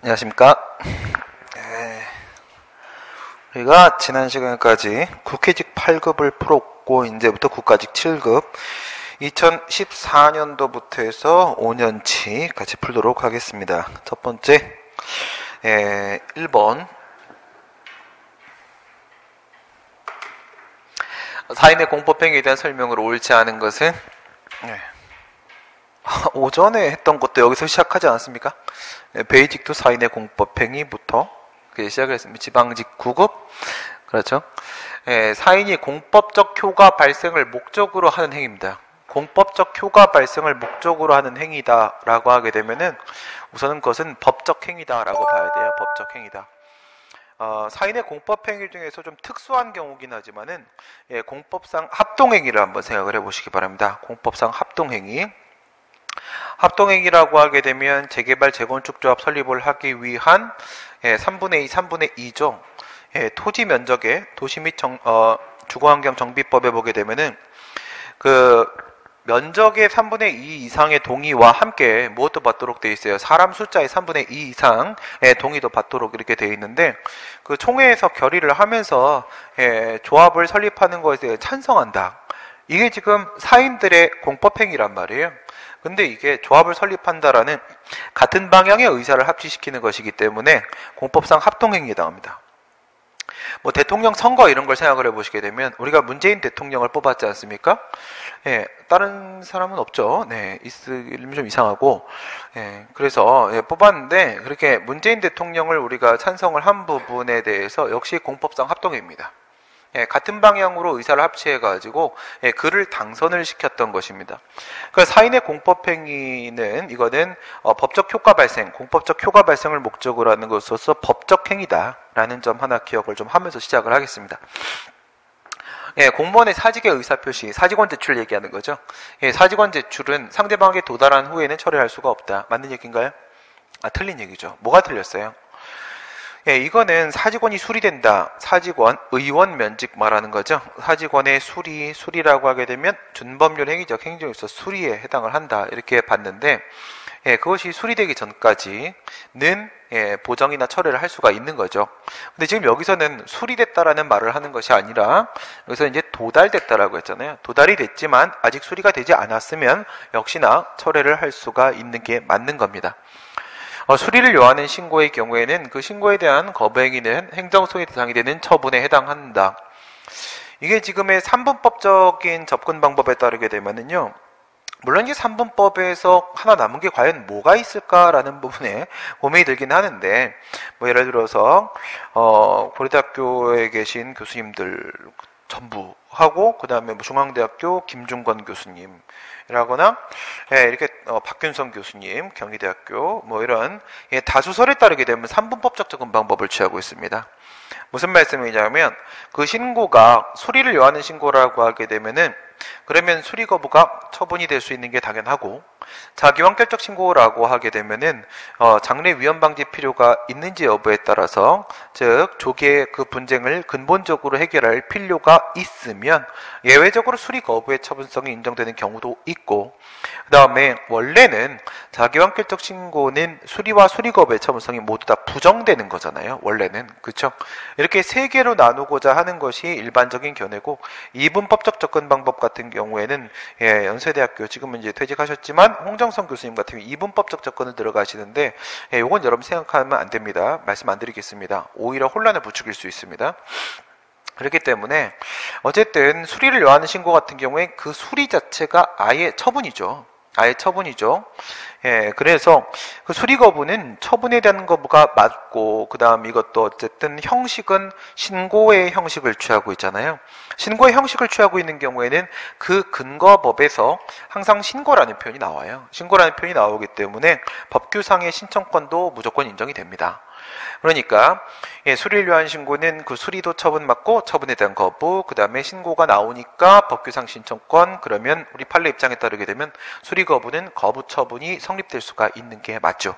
안녕하십니까. 우리가 지난 시간까지 국회직 8급을 풀었고 이제부터 국가직 7급 2014년도부터 해서 5년치 같이 풀도록 하겠습니다. 첫 번째 1번 사인의 공법행위에 대한 설명으로 옳지 않은 것은 오전에 했던 것도 여기서 시작하지 않았습니까? 베이직도 사인의 공법행위부터 시작을 했습니다. 지방직 9급 그렇죠. 사인이 공법적 효과 발생을 목적으로 하는 행위입니다. 공법적 효과 발생을 목적으로 하는 행위다 라고 하게 되면은 우선은 그것은 법적 행위다 라고 봐야 돼요. 법적 행위다. 사인의 공법행위 중에서 좀 특수한 경우긴 하지만은 공법상 합동행위를 한번 생각을 해보시기 바랍니다. 공법상 합동행위. 합동행위라고 하게 되면 재개발 재건축조합 설립을 하기 위한 3분의 2, 3분의 2죠. 토지 면적에 도시 및 주거환경 정비법에 보게 되면은 그 면적의 3분의 2 이상의 동의와 함께 무엇도 받도록 되어 있어요. 사람 숫자의 3분의 2 이상의 동의도 받도록 이렇게 되어 있는데 그 총회에서 결의를 하면서 조합을 설립하는 것에 대해 찬성한다. 이게 지금 사인들의 공법행위란 말이에요. 근데 이게 조합을 설립한다라는 같은 방향의 의사를 합치시키는 것이기 때문에 공법상 합동행위에 해당합니다. 뭐 대통령 선거 이런 걸 생각을 해보시게 되면 우리가 문재인 대통령을 뽑았지 않습니까? 다른 사람은 없죠. 있으면 좀 이상하고 그래서 뽑았는데 그렇게 문재인 대통령을 우리가 찬성을 한 부분에 대해서 역시 공법상 합동행위입니다. 같은 방향으로 의사를 합치해가지고 그를 당선을 시켰던 것입니다. 그래서 사인의 공법행위는 이거는 법적 효과 발생, 공법적 효과 발생을 목적으로 하는 것으로서 법적 행위다라는 점 하나 기억을 좀 하면서 시작을 하겠습니다. 공무원의 사직의 의사표시, 사직원 제출 얘기하는 거죠. 사직원 제출은 상대방에게 도달한 후에는 철회할 수가 없다. 맞는 얘기인가요? 틀린 얘기죠. 뭐가 틀렸어요? 이거는 사직원이 수리된다. 사직원, 의원 면직 말하는 거죠. 사직원의 수리라고 하게 되면 준법률 행위적 행정에서 수리에 해당을 한다. 이렇게 봤는데 그것이 수리되기 전까지는 보정이나 철회를 할 수가 있는 거죠. 근데 지금 여기서는 수리됐다라는 말을 하는 것이 아니라 여기서 이제 도달됐다라고 했잖아요. 도달이 됐지만 아직 수리가 되지 않았으면 역시나 철회를 할 수가 있는 게 맞는 겁니다. 수리를 요하는 신고의 경우에는 그 신고에 대한 거부행위는 행정소의 대상이 되는 처분에 해당한다. 이게 지금의 3분법적인 접근 방법에 따르게 되면은요. 물론 이제 3분법에서 하나 남은 게 과연 뭐가 있을까라는 부분에 고민이 들긴 하는데 뭐 예를 들어서 고려대학교에 계신 교수님들 전부 하고 그 다음에 뭐 중앙대학교 김중건 교수님이라거나 이렇게 박균성 교수님 경희대학교 뭐 이런 다수설에 따르게 되면 3분법적 접근 방법을 취하고 있습니다. 무슨 말씀이냐면 그 신고가 수리를 요하는 신고라고 하게 되면은 그러면 수리 거부가 처분이 될 수 있는 게 당연하고 자기완결적 신고라고 하게 되면은 장래 위험 방지 필요가 있는지 여부에 따라서 즉 조기에 그 분쟁을 근본적으로 해결할 필요가 있으면 예외적으로 수리 거부의 처분성이 인정되는 경우도 있고 그 다음에 원래는 자기완결적 신고는 수리와 수리 거부의 처분성이 모두 다 부정되는 거잖아요. 원래는 그렇죠. 이렇게 세 개로 나누고자 하는 것이 일반적인 견해고 이분법적 접근 방법 같은 경우에는 연세대학교 지금은 이제 퇴직하셨지만 홍정성 교수님 같은 경우 이분법적 접근을 들어가시는데 이건 여러분 생각하면 안 됩니다. 말씀 안 드리겠습니다. 오히려 혼란을 부추길 수 있습니다. 그렇기 때문에 어쨌든 수리를 요하는 신고 같은 경우에 그 수리 자체가 아예 처분이죠. 그래서 그 수리 거부는 처분에 대한 거부가 맞고 그 다음 이것도 어쨌든 형식은 신고의 형식을 취하고 있잖아요. 신고의 형식을 취하고 있는 경우에는 그 근거법에서 항상 신고라는 표현이 나와요. 신고라는 표현이 나오기 때문에 법규상의 신청권도 무조건 인정이 됩니다. 그러니까 수리를 요한 신고는 그 수리도 처분 맞고 처분에 대한 거부 그 다음에 신고가 나오니까 법규상 신청권 그러면 우리 판례 입장에 따르게 되면 수리 거부는 거부 처분이 성립될 수가 있는 게 맞죠.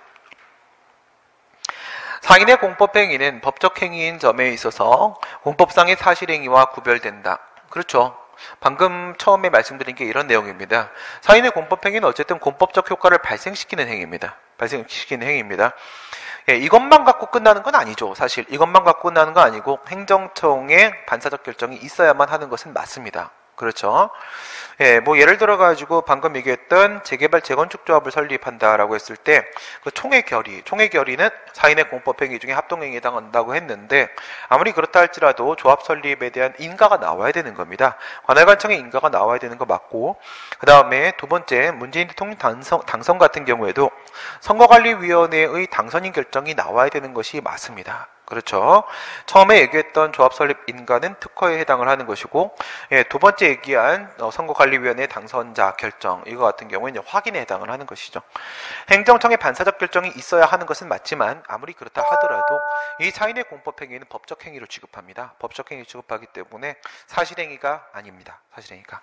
사인의 공법행위는 법적 행위인 점에 있어서 공법상의 사실행위와 구별된다. 그렇죠. 방금 처음에 말씀드린 게 이런 내용입니다. 사인의 공법행위는 어쨌든 공법적 효과를 발생시키는 행위입니다. 예, 이것만 갖고 끝나는 건 아니죠. 사실 이것만 갖고 끝나는 건 아니고 행정청의 반사적 결정이 있어야만 하는 것은 맞습니다. 그렇죠. 예, 뭐 예를 들어 가지고 방금 얘기했던 재개발 재건축 조합을 설립한다라고 했을 때 그 총회 결의는 사인의 공법행위 중에 합동행위에 해당한다고 했는데 아무리 그렇다 할지라도 조합 설립에 대한 인가가 나와야 되는 겁니다. 관할관청에 인가가 나와야 되는 거 맞고, 그 다음에 두 번째 문재인 대통령 당선 같은 경우에도 선거관리위원회의 당선인 결정이 나와야 되는 것이 맞습니다. 그렇죠. 처음에 얘기했던 조합 설립 인가는 특허에 해당을 하는 것이고, 예, 두 번째 얘기한 선거관리위원회 당선자 결정, 이거 같은 경우는 확인에 해당을 하는 것이죠. 행정청의 반사적 결정이 있어야 하는 것은 맞지만 아무리 그렇다 하더라도 이 사인의 공법행위는 법적 행위로 취급합니다. 법적 행위 취급하기 때문에 사실행위가 아닙니다. 사실행위가.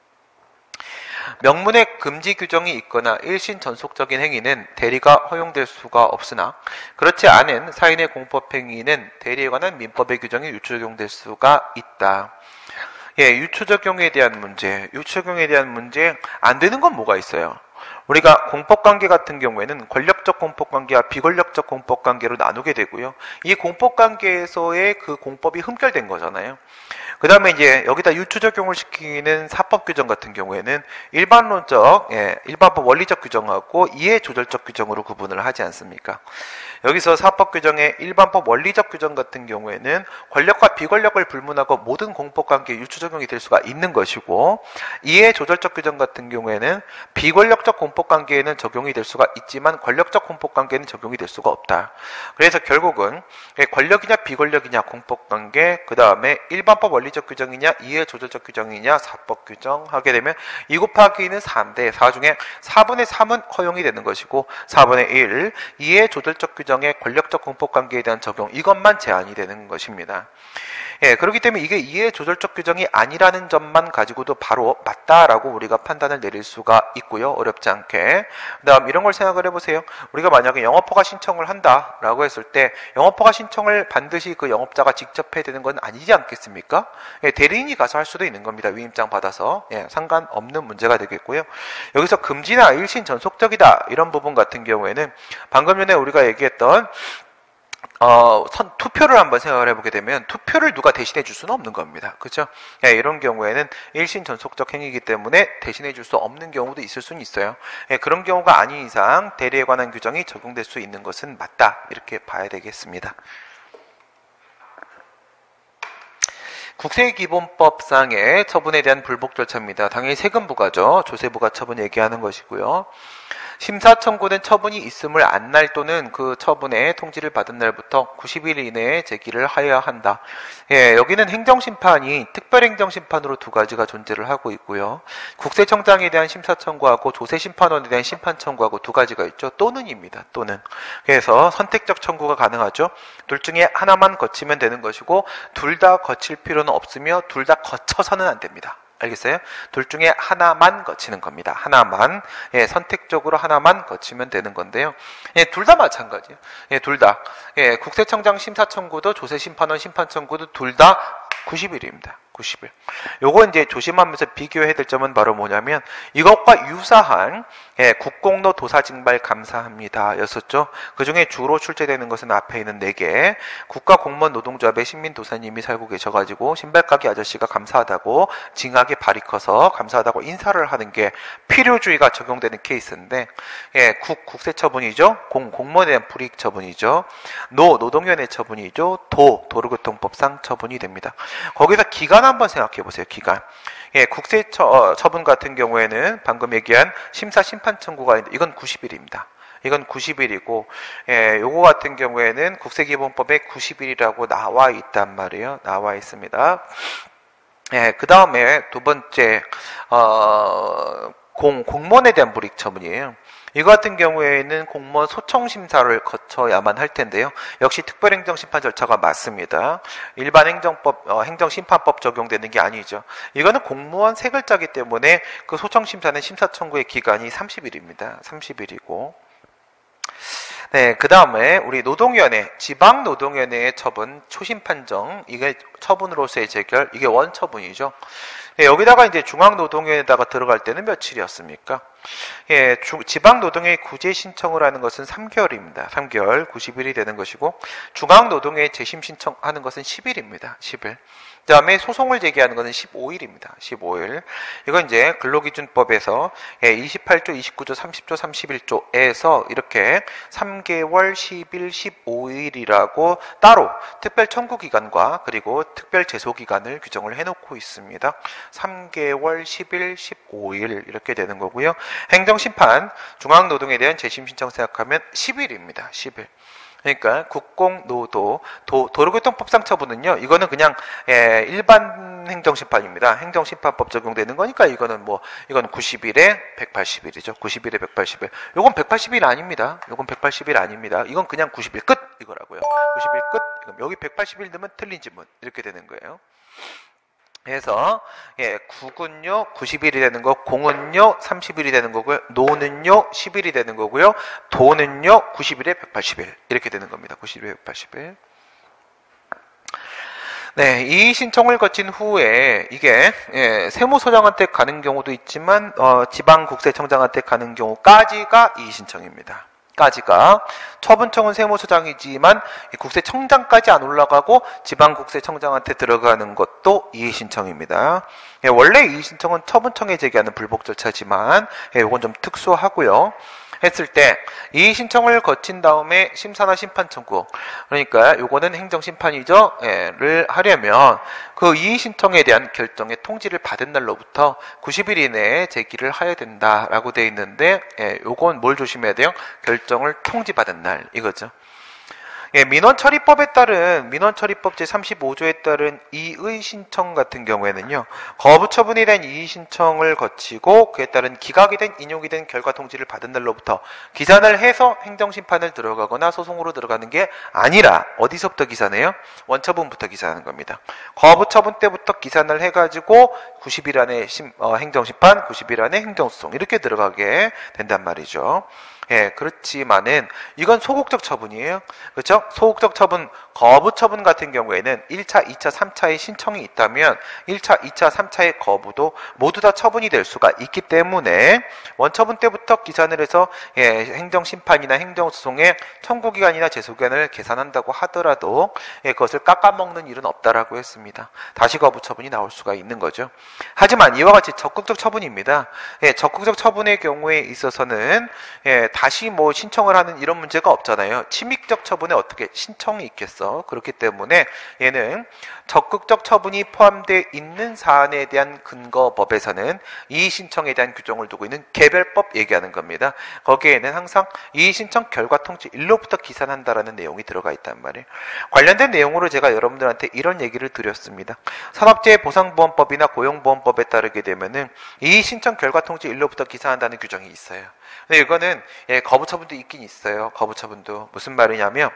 명문의 금지 규정이 있거나 일신 전속적인 행위는 대리가 허용될 수가 없으나 그렇지 않은 사인의 공법행위는 대리에 관한 민법의 규정이 유추적용될 수가 있다. 예, 유추적용에 대한 문제, 안 되는 건 뭐가 있어요? 우리가 공법관계 같은 경우에는 권력적 공법관계와 비권력적 공법관계로 나누게 되고요. 이 공법관계에서의 그 공법이 흠결된 거잖아요. 그 다음에 이제 여기다 유추적용을 시키는 사법 규정 같은 경우에는 일반론적, 일반법 원리적 규정하고 이해조절적 규정으로 구분을 하지 않습니까? 여기서 사법 규정의 일반법 원리적 규정 같은 경우에는 권력과 비권력을 불문하고 모든 공법관계에 유추적용이 될 수가 있는 것이고, 이해조절적 규정 같은 경우에는 비권력적 공법관계에는 적용이 될 수가 있지만 권력적 공법관계에는 적용이 될 수가 없다. 그래서 결국은 권력이냐 비권력이냐 공법관계, 그 다음에 일반법 원리적 규정이냐 이해조절적 규정이냐 사법 규정 하게 되면 2 곱하기 2는 4인데 4 중에 4분의 3은 허용이 되는 것이고 4분의 1 이해조절적 규정의 권력적 공법관계에 대한 적용, 이것만 제한이 되는 것입니다. 예, 그렇기 때문에 이게 이해조절적 규정이 아니라는 점만 가지고도 바로 맞다라고 우리가 판단을 내릴 수가 있고요. 어렵지 않게. 그 다음 이런 걸 생각을 해보세요. 우리가 만약에 영업허가 신청을 한다라고 했을 때 영업허가 신청을 반드시 그 영업자가 직접 해야 되는 건 아니지 않겠습니까? 예, 대리인이 가서 할 수도 있는 겁니다. 위임장 받아서. 예, 상관없는 문제가 되겠고요. 여기서 금지나 일신 전속적이다 이런 부분 같은 경우에는 방금 전에 우리가 얘기했던 투표를 한번 생각을 해보게 되면 투표를 누가 대신해 줄 수는 없는 겁니다. 그렇죠? 예, 이런 경우에는 일신 전속적 행위이기 때문에 대신해 줄 수 없는 경우도 있을 수는 있어요. 예, 그런 경우가 아닌 이상 대리에 관한 규정이 적용될 수 있는 것은 맞다, 이렇게 봐야 되겠습니다. 국세기본법상의 처분에 대한 불복 절차입니다. 당연히 세금부가죠. 조세부가 처분 얘기하는 것이고요. 심사 청구된 처분이 있음을 안 날 또는 그 처분의 통지를 받은 날부터 90일 이내에 제기를 하여야 한다. 예, 여기는 행정심판이 특별행정심판으로 두 가지가 존재를 하고 있고요. 국세청장에 대한 심사 청구하고 조세심판원에 대한 심판 청구하고 두 가지가 있죠. 또는입니다. 또는. 그래서 선택적 청구가 가능하죠. 둘 중에 하나만 거치면 되는 것이고 둘 다 거칠 필요는 없으며 둘 다 거쳐서는 안 됩니다. 알겠어요? 둘 중에 하나만 거치는 겁니다. 하나만. 예, 선택적으로 하나만 거치면 되는 건데요. 예, 둘 다 마찬가지예요. 예, 둘 다. 예, 국세청장 심사 청구도 조세심판원 심판 청구도 둘 다 90일입니다. 90일. 요거 이제 조심하면서 비교해야 될 점은 바로 뭐냐면 이것과 유사한 국공로 도사징발 감사합니다 였었죠. 그 중에 주로 출제되는 것은 앞에 있는 4개. 국가공무원 노동조합의 신민도사님이 살고 계셔가지고 신발가게 아저씨가 감사하다고 징하게 발이 커서 감사하다고 인사를 하는 게 필요주의가 적용되는 케이스인데, 국세처분이죠. 공무원에 대한 불이익 처분이죠. 노동위원회 처분이죠. 도로교통법상 처분이 됩니다. 거기서 기간 한번 생각해 보세요. 기간. 예, 국세처분 같은 경우에는 방금 얘기한 심사 심판 청구가 있는데 이건 90일입니다. 이건 90일이고, 예, 요거 같은 경우에는 국세기본법에 90일이라고 나와 있단 말이에요. 나와 있습니다. 예, 그 다음에 두 번째, 공무원에 대한 불이익 처분이에요. 이거 같은 경우에는 공무원 소청심사를 거쳐야만 할 텐데요. 역시 특별행정심판 절차가 맞습니다. 일반 행정심판법 적용되는 게 아니죠. 이거는 공무원 세 글자이기 때문에 그 소청심사는 심사청구의 기간이 30일입니다. 30일이고. 네, 그 다음에 우리 노동위원회, 지방노동위원회의 처분, 초심판정, 이게 처분으로서의 재결, 이게 원처분이죠. 여기다가 이제 중앙노동위에다가 들어갈 때는 며칠이었습니까? 지방노동위에 구제 신청을 하는 것은 3개월입니다. 3개월, 90일이 되는 것이고, 중앙노동위에 재심 신청하는 것은 10일입니다. 10일. 그 다음에 소송을 제기하는 것은 15일입니다. 15일. 이건 이제 근로기준법에서 28조, 29조, 30조, 31조에서 이렇게 3개월, 10일, 15일이라고 따로 특별 청구기간과 그리고 특별 제소기간을 규정을 해놓고 있습니다. 3개월, 10일, 15일 이렇게 되는 거고요. 행정심판, 중앙노동에 대한 재심 신청 생각하면 10일입니다. 10일. 그러니까 국공노도 도로교통법상 처분은요, 이거는 그냥 일반 행정심판입니다. 행정심판법 적용되는 거니까 이거는 이건 90일에 180일이죠. 90일에 180일. 요건 180일 아닙니다. 요건 180일 아닙니다. 이건 그냥 90일 끝 이거라고요. 90일 끝. 여기 180일 넣으면 틀린 지문 이렇게 되는 거예요. 그래서 국은요 90일이 되는 거, 공은요 30일이 되는 거고요, 노는요 10일이 되는 거고요, 도는요 90일에 180일 이렇게 되는 겁니다. 90일에 180일. 네, 이 신청을 거친 후에 이게 세무서장한테 가는 경우도 있지만 지방국세청장한테 가는 경우까지가 이 신청입니다. 까지가 처분청은 세무서장이지만 국세청장까지 안 올라가고 지방국세청장한테 들어가는 것도 이의신청입니다. 원래 이의신청은 처분청에 제기하는 불복 절차지만 이건 좀 특수하고요. 했을 때 이의신청을 거친 다음에 심사나 심판 청구, 그러니까 요거는 행정심판이죠. 를 하려면 그 이의신청에 대한 결정의 통지를 받은 날로부터 90일 이내에 제기를 해야 된다라고 되어 있는데 요건 뭘 조심해야 돼요? 결정을 통지받은 날 이거죠. 민원처리법에 따른 민원처리법 제35조에 따른 이의신청 같은 경우에는요, 거부처분에 대한 이의신청을 거치고 그에 따른 기각이든 인용이든 결과 통지를 받은 날로부터 기산을 해서 행정심판을 들어가거나 소송으로 들어가는 게 아니라 어디서부터 기산해요? 원처분부터 기산하는 겁니다. 거부처분 때부터 기산을 해가지고 90일 안에 행정심판, 90일 안에 행정소송 이렇게 들어가게 된단 말이죠. 그렇지만은 이건 소극적 처분이에요. 그렇죠? 소극적 처분, 거부 처분 같은 경우에는 1차, 2차, 3차의 신청이 있다면 1차, 2차, 3차의 거부도 모두 다 처분이 될 수가 있기 때문에 원처분 때부터 기산을 해서 행정심판이나 행정소송의 청구기간이나 제소기간을 계산한다고 하더라도 그것을 깎아먹는 일은 없다라고 했습니다. 다시 거부 처분이 나올 수가 있는 거죠. 하지만 이와 같이 적극적 처분입니다. 적극적 처분의 경우에 있어서는 다시 신청을 하는 이런 문제가 없잖아요. 침익적 처분에 어떻게 신청이 있겠어? 그렇기 때문에 얘는 적극적 처분이 포함되어 있는 사안에 대한 근거법에서는 이의신청에 대한 규정을 두고 있는 개별법 얘기하는 겁니다. 거기에는 항상 이의신청 결과 통지 일로부터 기산한다라는 내용이 들어가 있단 말이에요. 관련된 내용으로 제가 여러분들한테 이런 얘기를 드렸습니다. 산업재해보상보험법이나 고용보험법에 따르게 되면은 이의신청 결과 통지 일로부터 기산한다는 규정이 있어요. 근데 이거는 거부처분도 있긴 있어요. 거부처분도 무슨 말이냐면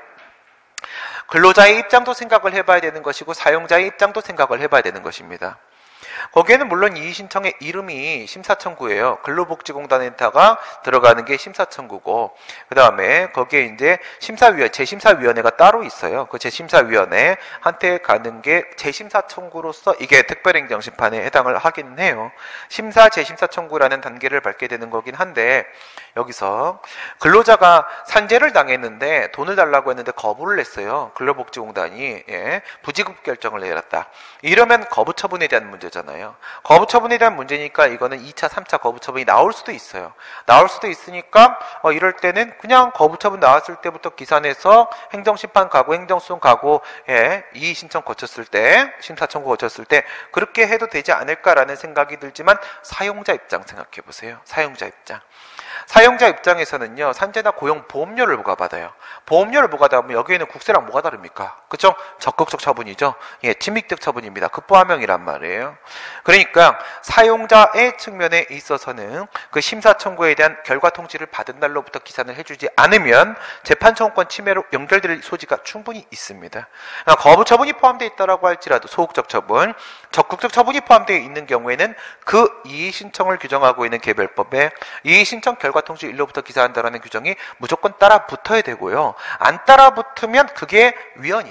근로자의 입장도 생각을 해봐야 되는 것이고 사용자의 입장도 생각을 해봐야 되는 것입니다. 거기에는 물론 이의신청의 이름이 심사청구예요. 근로복지공단에다가 들어가는 게 심사청구고, 그 다음에 거기에 이제 재심사위원회가 따로 있어요. 그 재심사위원회한테 가는 게 재심사청구로서 이게 특별행정심판에 해당을 하긴 해요. 재심사청구라는 단계를 밟게 되는 거긴 한데, 여기서 근로자가 산재를 당했는데 돈을 달라고 했는데 거부를 했어요. 근로복지공단이 부지급 결정을 내렸다. 이러면 거부처분에 대한 문제잖아요. 거부처분에 대한 문제니까 이거는 2차, 3차 거부처분이 나올 수도 있어요. 나올 수도 있으니까 이럴 때는 그냥 거부처분 나왔을 때부터 기산해서 행정심판 가고 행정소송 가고 이의신청 거쳤을 때, 심사청구 거쳤을 때 그렇게 해도 되지 않을까라는 생각이 들지만 사용자 입장 생각해 보세요. 사용자 입장. 사용자 입장에서는요, 산재나 고용 보험료를 부과받아요. 보험료를 부과받으면 여기에는 국세랑 뭐가 다릅니까? 그쵸? 적극적 처분이죠. 침익적 처분입니다. 급부하명이란 말이에요. 그러니까 사용자의 측면에 있어서는 그 심사 청구에 대한 결과 통지를 받은 날로부터 기산을 해주지 않으면 재판 청구권 침해로 연결될 소지가 충분히 있습니다. 그러니까 거부 처분이 포함되어 있다라고 할지라도 소극적 처분, 적극적 처분이 포함되어 있는 경우에는 그 이의 신청을 규정하고 있는 개별법에 이의 신청 결과 통지 일로부터 기사한다라는 규정이 무조건 따라 붙어야 되고요. 안 따라 붙으면 그게 위헌이에요.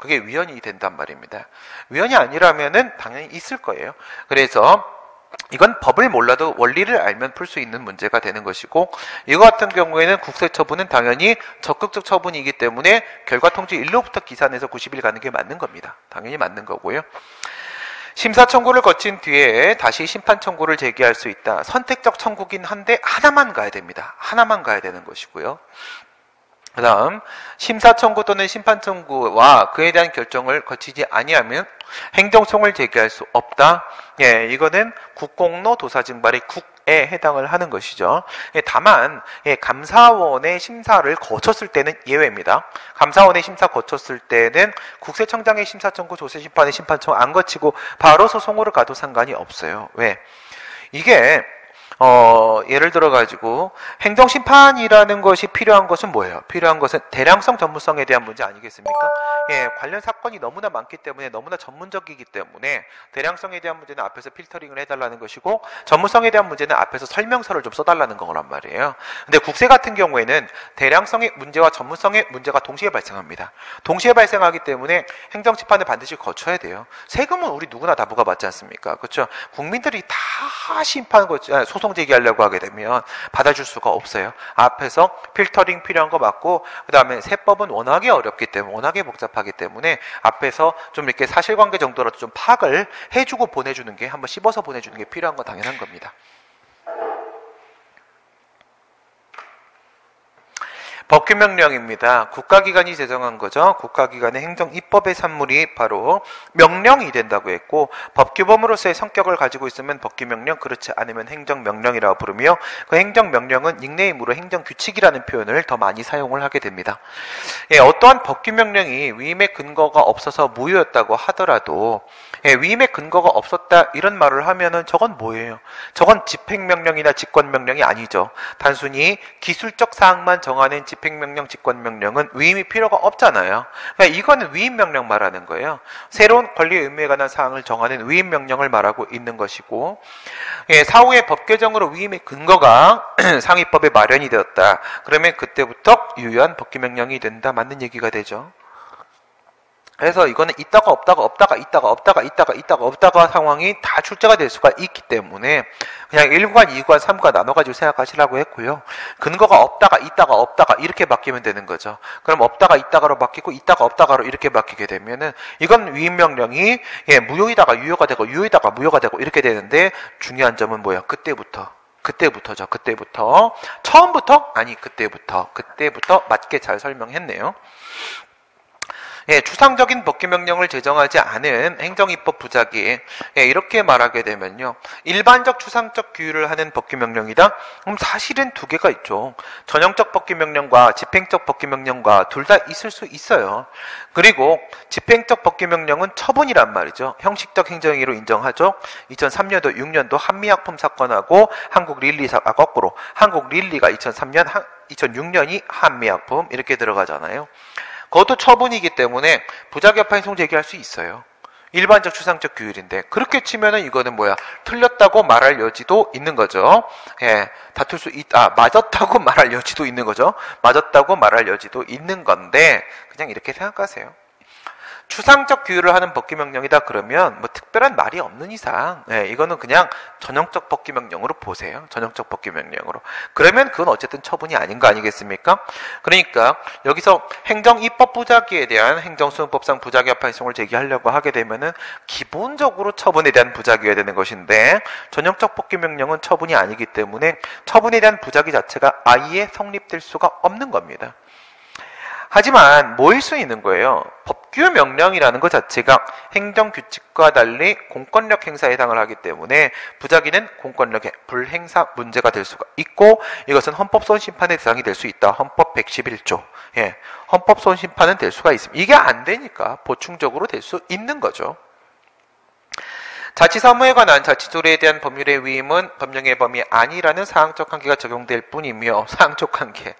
그게 위헌이 된단 말입니다. 위헌이 아니라면은 당연히 있을 거예요. 그래서 이건 법을 몰라도 원리를 알면 풀 수 있는 문제가 되는 것이고, 이거 같은 경우에는 국세처분은 당연히 적극적 처분이기 때문에 결과통지 일로부터 기산해서 90일 가는 게 맞는 겁니다. 당연히 맞는 거고요. 심사 청구를 거친 뒤에 다시 심판 청구를 제기할 수 있다. 선택적 청구긴 한데 하나만 가야 됩니다. 하나만 가야 되는 것이고요. 그 다음 심사 청구 또는 심판 청구와 그에 대한 결정을 거치지 아니하면 행정소송을 제기할 수 없다. 예, 이거는 국공로 도사증발의 국에 해당을 하는 것이죠. 예, 다만 감사원의 심사를 거쳤을 때는 예외입니다. 감사원의 심사 거쳤을 때는 국세청장의 심사 청구, 조세심판의 심판 청구 안 거치고 바로 소송으로 가도 상관이 없어요. 왜? 이게 예를 들어 가지고 행정심판이라는 것이 필요한 것은 뭐예요? 필요한 것은 대량성 전문성에 대한 문제 아니겠습니까? 예, 관련 사건이 너무나 많기 때문에 너무나 전문적이기 때문에 대량성에 대한 문제는 앞에서 필터링을 해달라는 것이고, 전문성에 대한 문제는 앞에서 설명서를 좀 써달라는 거란 말이에요. 근데 국세 같은 경우에는 대량성의 문제와 전문성의 문제가 동시에 발생합니다. 동시에 발생하기 때문에 행정심판을 반드시 거쳐야 돼요. 세금은 우리 누구나 다 부과받지 않습니까? 그렇죠? 국민들이 다 소송 제기하려고 하게 되면 받아줄 수가 없어요. 앞에서 필터링 필요한 거 맞고, 그 다음에 세법은 워낙에 어렵기 때문에, 워낙에 복잡하기 때문에 앞에서 좀 이렇게 사실관계 정도라도 좀 파악을 해주고 보내주는 게, 한번 씹어서 보내주는 게 필요한 건 당연한 겁니다. 법규명령입니다. 국가기관이 제정한 거죠. 국가기관의 행정입법의 산물이 바로 명령이 된다고 했고, 법규범으로서의 성격을 가지고 있으면 법규명령, 그렇지 않으면 행정명령이라고 부르며, 그 행정명령은 닉네임으로 행정규칙이라는 표현을 더 많이 사용을 하게 됩니다. 예, 어떠한 법규명령이 위임의 근거가 없어서 무효였다고 하더라도, 위임의 근거가 없었다 이런 말을 하면은 저건 뭐예요? 저건 집행명령이나 직권명령이 아니죠. 단순히 기술적 사항만 정하는 집행명령, 직권명령은 위임이 필요가 없잖아요. 그러니까 이거는 위임명령 말하는 거예요. 새로운 권리 의무에 관한 사항을 정하는 위임명령을 말하고 있는 것이고, 사후에 법 개정으로 위임의 근거가 상위법에 마련이 되었다. 그러면 그때부터 유효한 법규명령이 된다. 맞는 얘기가 되죠. 그래서 이거는 있다가 없다가 상황이 다 출제가 될 수가 있기 때문에 그냥 1구간, 2구간, 3구간 나눠가지고 생각하시라고 했고요. 근거가 있다가 이렇게 바뀌면 되는 거죠. 그럼 없다가 있다가로 바뀌고 있다가 없다가로 이렇게 바뀌게 되면은 이건 위임명령이 무효이다가 유효가 되고 유효이다가 무효가 되고 이렇게 되는데, 중요한 점은 뭐예요? 그때부터죠. 처음부터? 아니, 그때부터 맞게 잘 설명했네요. 추상적인 법규명령을 제정하지 않은 행정입법 부작위, 이렇게 말하게 되면요, 일반적 추상적 규율을 하는 법규명령이다? 그럼 사실은 두 개가 있죠. 전형적 법규명령과 집행적 법규명령과 둘 다 있을 수 있어요. 그리고 집행적 법규명령은 처분이란 말이죠. 형식적 행정행위로 인정하죠. 2003년도 6년도 한미약품 사건하고 거꾸로 한국 릴리가 2006년이 한미약품 이렇게 들어가잖아요. 그것도 처분이기 때문에 부작위 파행송 제기할 수 있어요. 일반적 추상적 규율인데, 그렇게 치면은 이거는 틀렸다고 말할 여지도 있는 거죠. 맞았다고 말할 여지도 있는 거죠. 맞았다고 말할 여지도 있는 건데, 그냥 이렇게 생각하세요. 추상적 규율을 하는 법규명령이다 그러면 특별한 말이 없는 이상 이거는 그냥 전형적 법규명령으로 보세요. 전형적 법규명령으로. 그러면 그건 어쨌든 처분이 아닌 거 아니겠습니까? 그러니까 여기서 행정입법 부작위에 대한 행정수용법상 부작위 파행송을 제기하려고 하게 되면은 기본적으로 처분에 대한 부작위여야 되는 것인데, 전형적 법규명령은 처분이 아니기 때문에 처분에 대한 부작위 자체가 아예 성립될 수가 없는 겁니다. 하지만 뭐일 수 있는 거예요? 법규명령이라는 것 자체가 행정규칙과 달리 공권력 행사에 해당을 하기 때문에 부작위는 공권력의 불행사 문제가 될 수가 있고, 이것은 헌법소원심판의 대상이 될 수 있다. 헌법 111조. 헌법소원심판은 될 수가 있습니다. 이게 안 되니까 보충적으로 될 수 있는 거죠. 자치사무에 관한 자치조례에 대한 법률의 위임은 법령의 범위 아니라는 사항적 한계가 적용될 뿐이며, 사항적 한계.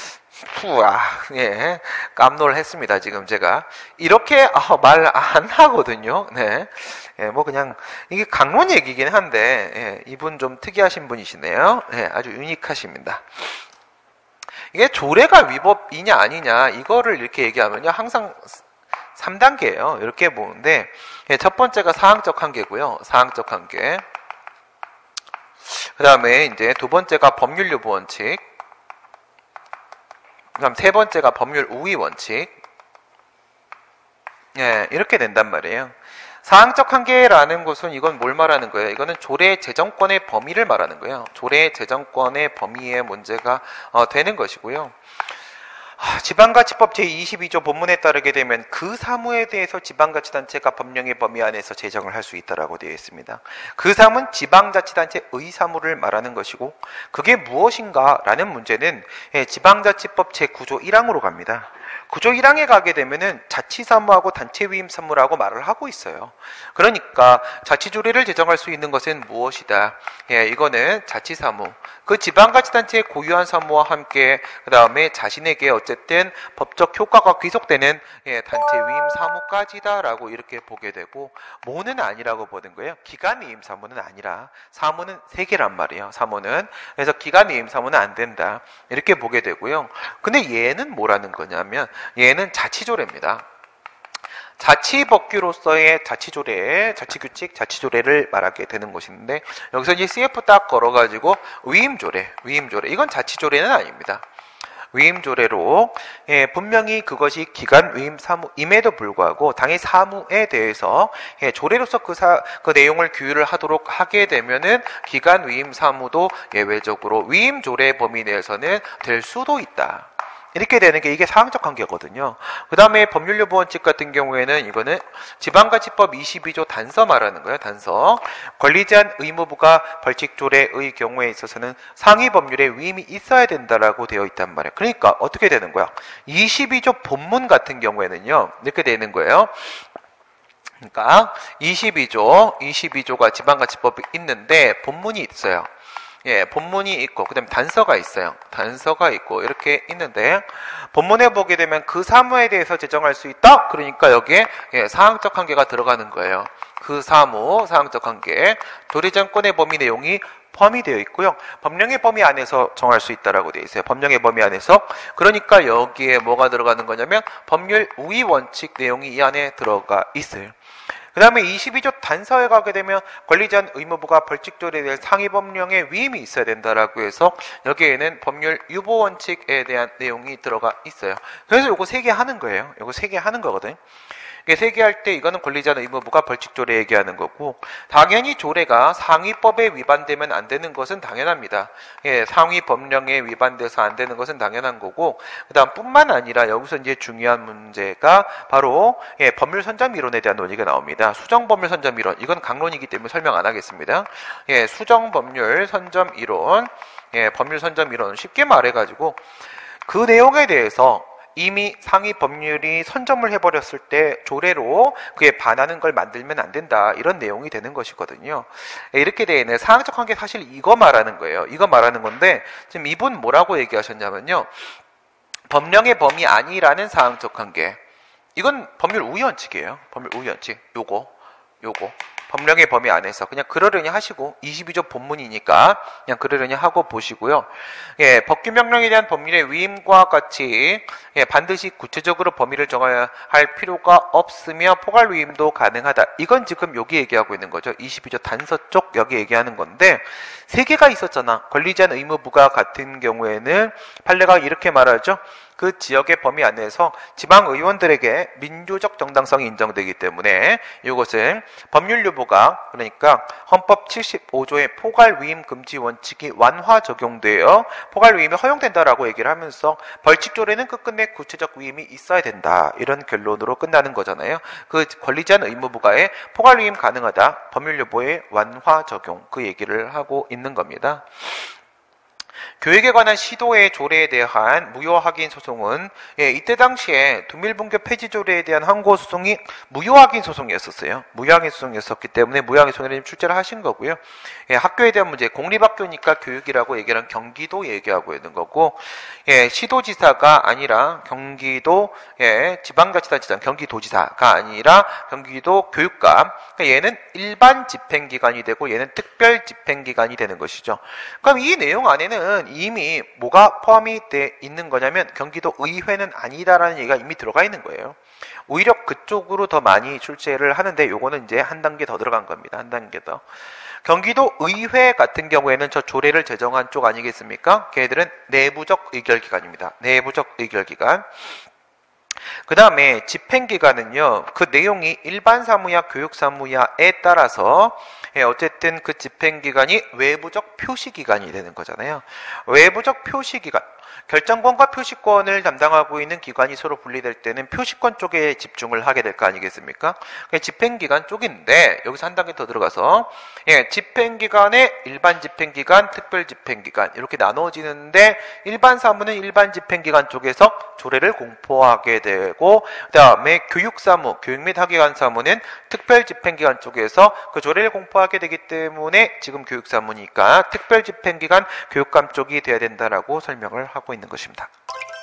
깜놀했습니다. 지금 제가 이렇게 말 안 하거든요. 그냥 이게 강론 얘기긴 한데, 이분 좀 특이하신 분이시네요. 아주 유니크하십니다. 이게 조례가 위법이냐 아니냐 이거를 이렇게 얘기하면요, 항상 3단계예요. 이렇게 보는데 첫 번째가 사항적 한계고요. 사항적 한계. 그 다음에 이제 두 번째가 법률 유보 원칙. 그 다음 세 번째가 법률 우위 원칙. 예, 이렇게 된단 말이에요. 사항적 한계라는 것은 이건 뭘 말하는 거예요? 이거는 조례 재정권의 범위를 말하는 거예요. 조례 재정권의 범위에 문제가 되는 것이고요. 지방자치법 제22조 본문에 따르게 되면 그 사무에 대해서 지방자치단체가 법령의 범위 안에서 제정을 할 수 있다라고 되어 있습니다. 그 사무는 지방자치단체의 사무를 말하는 것이고 그게 무엇인가 라는 문제는 지방자치법 제9조 1항으로 갑니다. 9조 1항에 가게 되면은 자치사무하고 단체위임사무라고 말을 하고 있어요. 그러니까 자치조례를 제정할 수 있는 것은 무엇이다? 이거는 자치사무, 그 지방자치단체의 고유한 사무와 함께 그 다음에 자신에게 어쨌든 법적 효과가 귀속되는 단체위임 사무까지다라고 이렇게 보게 되고, 뭐는 아니라고 보는 거예요. 기간위임 사무는 아니라 사무는 3개란 말이에요. 사무는. 그래서 기간위임 사무는 안 된다 이렇게 보게 되고요. 근데 얘는 뭐라는 거냐면 얘는 자치조례입니다. 자치법규로서의 자치조례, 자치규칙, 자치조례를 말하게 되는 것인데 여기서 이제 CF 딱 걸어가지고 위임조례, 이건 자치조례는 아닙니다. 위임조례로 분명히 그것이 기간 위임 사무임에도 불구하고 당의 사무에 대해서 조례로서 그 내용을 규율을 하도록 하게 되면은 기간 위임 사무도 예외적으로 위임조례 범위 내에서는 될 수도 있다. 이렇게 되는 게 이게 사항적 관계거든요. 그 다음에 법률유보 원칙 같은 경우에는 이거는 지방자치법 22조 단서 말하는 거예요. 단서. 권리제한 의무부가 벌칙조례의 경우에 있어서는 상위 법률에 위임이 있어야 된다라고 되어 있단 말이에요. 그러니까 어떻게 되는 거야? 22조 본문 같은 경우에는요. 이렇게 되는 거예요. 그러니까 22조가 지방자치법이 있는데 본문이 있어요. 본문이 있고 그다음에 단서가 있어요. 단서가 있고 이렇게 있는데 본문에 보게 되면 그 사무에 대해서 제정할 수 있다. 그러니까 여기에 사항적 한계가 들어가는 거예요. 그 사무 사항적 한계, 조례정권의 범위 내용이 포함되어 있고요. 법령의 범위 안에서 정할 수 있다라고 되어 있어요. 법령의 범위 안에서. 그러니까 여기에 뭐가 들어가는 거냐면 법률 우위 원칙 내용이 이 안에 들어가 있어요. 그 다음에 22조 단서에 가게 되면 권리제한 의무부가 벌칙조례에 대한 상위 법령에 위임이 있어야 된다라고 해서 여기에는 법률 유보 원칙에 대한 내용이 들어가 있어요. 그래서 요거 3개 하는 거예요. 요거 3개 하는 거거든. 이게 3개 할 때 이거는 권리제한 의무부가 벌칙조례 얘기하는 거고, 당연히 조례가 상위법에 위반되면 안 되는 것은 당연합니다. 상위 법령에 위반돼서 안 되는 것은 당연한 거고, 그 다음 뿐만 아니라 여기서 이제 중요한 문제가 바로 법률 선점 이론에 대한 논의가 나옵니다. 수정 법률 선점 이론, 이건 강론이기 때문에 설명 안 하겠습니다. 수정 법률 선점 이론, 법률 선점 이론 쉽게 말해가지고 그 내용에 대해서 이미 상위 법률이 선점을 해버렸을 때 조례로 그에 반하는 걸 만들면 안 된다, 이런 내용이 되는 것이거든요. 이렇게 되어 있는 사항적 한계, 사실 이거 말하는 거예요. 이거 말하는 건데 지금 이분 뭐라고 얘기하셨냐면요, 법령의 범위 아니라는 사항적 한계, 이건 법률 우위 원칙이에요. 법률 우위 원칙. 요거 법령의 범위 안에서 그냥 그러려니 하시고, 22조 본문이니까 그냥 그러려니 하고 보시고요. 법규 명령에 대한 법률의 위임과 같이 반드시 구체적으로 범위를 정해야 할 필요가 없으며 포괄 위임도 가능하다. 이건 지금 여기 얘기하고 있는 거죠. 22조 단서 쪽 여기 얘기하는 건데, 3개가 있었잖아. 권리제한 의무부가 같은 경우에는 판례가 이렇게 말하죠. 그 지역의 범위 안에서 지방의원들에게 민주적 정당성이 인정되기 때문에 이것은 법률유보가, 그러니까 헌법 75조의 포괄위임 금지 원칙이 완화 적용되어 포괄위임이 허용된다라고 얘기를 하면서 벌칙조례는 끝끝내 구체적 위임이 있어야 된다, 이런 결론으로 끝나는 거잖아요. 그 권리제한 의무부가의 포괄위임 가능하다, 법률유보의 완화 적용, 그 얘기를 하고 있는 겁니다. 교육에 관한 시도의 조례에 대한 무효 확인 소송은 이때 당시에 둔밀분교 폐지 조례에 대한 항고 소송이 무효 확인 소송이었었어요. 무효 확인 소송이었었기 때문에 무효 확인 소송을 출제를 하신 거고요. 학교에 대한 문제, 공립학교니까 교육이라고 얘기하는 경기도 얘기하고 있는 거고, 시도지사가 아니라 경기도 지방자치단체장, 경기도지사가 아니라 경기도 교육감, 그러니까 얘는 일반 집행기관이 되고 얘는 특별 집행기관이 되는 것이죠. 그럼 이 내용 안에는 여기는 이미 뭐가 포함이 돼 있는 거냐면 경기도 의회는 아니다라는 얘기가 이미 들어가 있는 거예요. 오히려 그쪽으로 더 많이 출제를 하는데 요거는 이제 한 단계 더 들어간 겁니다. 한 단계 더. 경기도 의회 같은 경우에는 저 조례를 제정한 쪽 아니겠습니까? 걔들은 내부적 의결기관입니다. 내부적 의결기관. 그 다음에 집행기관은요, 그 내용이 일반 사무야, 교육 사무야에 따라서 어쨌든 그 집행기관이 외부적 표시기관이 되는 거잖아요. 외부적 표시기관. 결정권과 표시권을 담당하고 있는 기관이 서로 분리될 때는 표시권 쪽에 집중을 하게 될 거 아니겠습니까? 집행기관 쪽인데 여기서 한 단계 더 들어가서 집행기관의 일반 집행기관, 특별 집행기관 이렇게 나눠지는데 일반 사무는 일반 집행기관 쪽에서 조례를 공포하게 되고 그 다음에 교육사무, 교육 및 학예관 사무는 특별 집행기관 쪽에서 그 조례를 공포하게 되기 때문에 지금 교육사무니까 특별 집행기관, 교육감 쪽이 돼야 된다라고 설명을 하고 있는 것입니다.